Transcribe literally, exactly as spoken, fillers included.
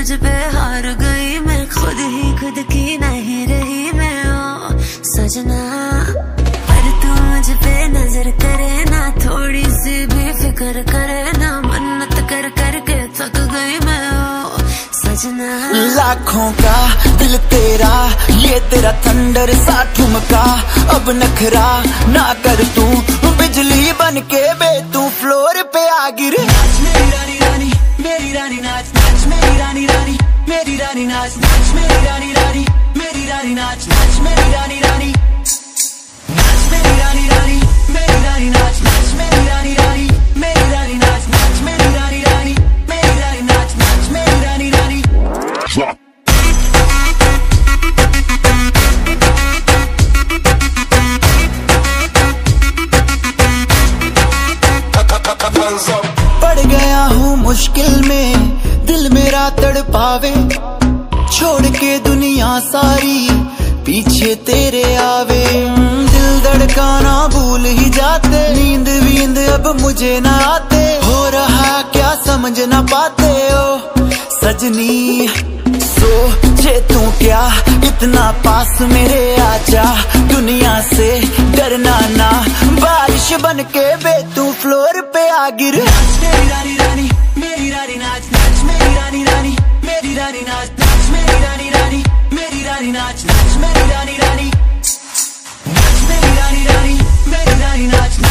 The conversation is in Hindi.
तुझ पे हार गई मैं, खुद ही खुद की नहीं रही मैं ओ सजना। पर तू मुझ पे नजर करे ना, थोड़ी सी भी फिक्र करे ना, मन्नत कर कर के थक गई मैं ओ सजना। लाखों का दिल तेरा, ये तेरा थंडर सा ठुमका, अब नखरा ना कर तू, बिजली बन के बे तू फ्लोर पे आ गिर। नाच मेरी रानी रानी मेरी रानी नाच, नाच मेरी रानी रानी मेरी रानी नाच, नाच मेरी रानी रानी मेरी रानी नाच, नाच मेरी रानी रानी नाच मेरी रानी रानी मेरी रानी नाच, नाच मेरी रानी रानी मेरी रानी नाच, नाच मेरी रानी रानी मेरी रानी नाच, नाच मेरी रानी रानी। पड़ गया हूँ मुश्किल में, दिल मेरा तड़पावे, छोड़ के दुनिया सारी पीछे तेरे आवे। दिल धड़काना भूल ही जाते, नींद वींद अब मुझे ना आते, हो रहा क्या समझ ना पाते ओ सजनी। सोचे तू क्या इतना पास मेरे आजा, दुनिया से डरना ना, बारिश बन के बे तू फ्लोर पे आ गिर। नाच मेरी रानी रानी मेरी रानी नाच, नाच मेरी रानी रानी मेरी रानी नाच, नाच मेरी रानी रानी मेरी रानी नाच, नाच मेरी रानी रानी नाच मेरी रानी रानी मेरी रानी नाच।